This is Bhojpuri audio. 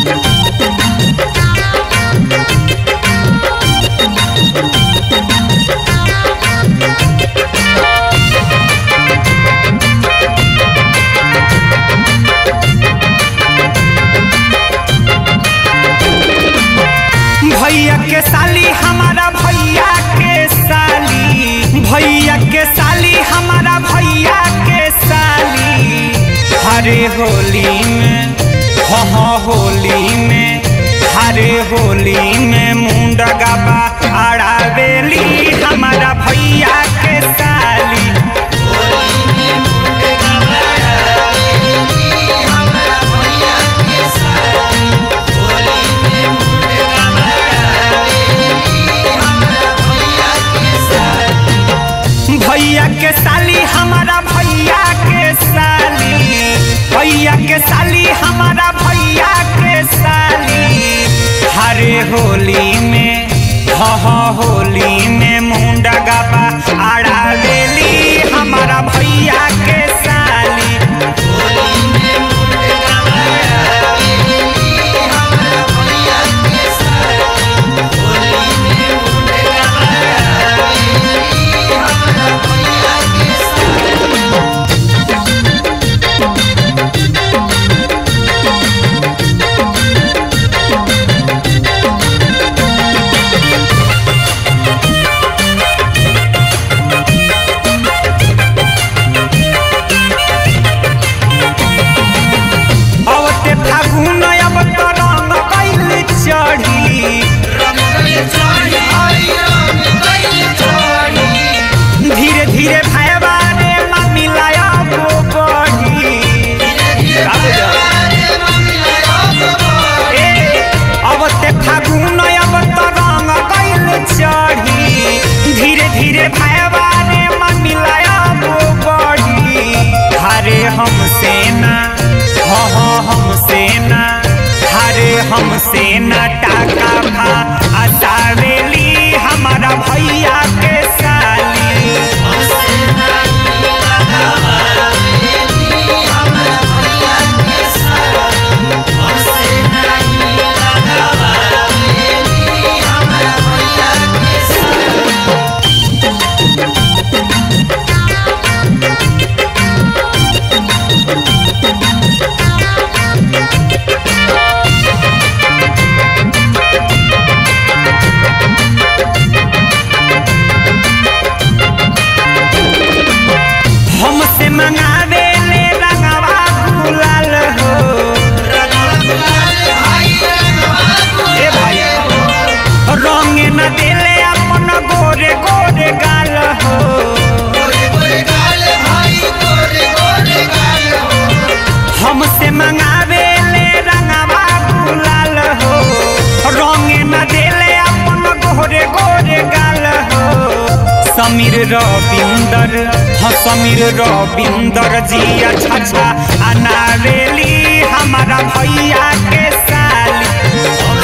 भैया के साली हमारा भैया के साली, भैया के साली हमारा भैया के साली। हरे होली में हाँ होली में, हरे होली में मुंडगा बा अड़ावेली हमारा भैया के साली। भैया के साली हमारा भैया के साली, भैया के साली हमारा भैया के साली। हरे होली में हाँ होली में मुंडगा बा अड़ावेली हमारा भैया के साली। धीरे धीरे भैया रे मम्मी लाया वो बढ़ी, अब ते फागुन अब तो रंग कैल चढ़ी। धीरे धीरे भैया रे मम्मी लाया वो बढ़ी। हरे हमसे ना हाँ हमसे ना, हरे हमसे ना टाका भा असावेली हमारा भैया के साली। हमसे मंगावे ले रंगवा गुलाल हो, ए भाई रंग न देले अपन गोरे गोरे गाल हो। हमसे मंगावे ले रंगवा गुलाल हो, रंग न देले अपन गोरे गोरे गाल हो। समीर रविंदर हाँ समीर रविंदर जी अच्छा अनावेली हमारा भैया के साली।